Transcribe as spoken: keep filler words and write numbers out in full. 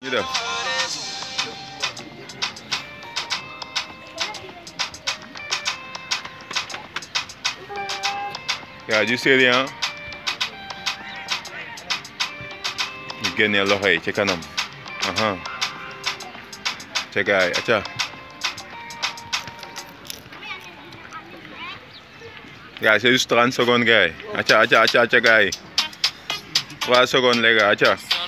ñu def yaa ju sérieux ñu génnee loxo yi ci kanam aha ca gaay acca gaay c'est juste trente secondes gaay acca acca acca acca gaay trois secondes les gars acca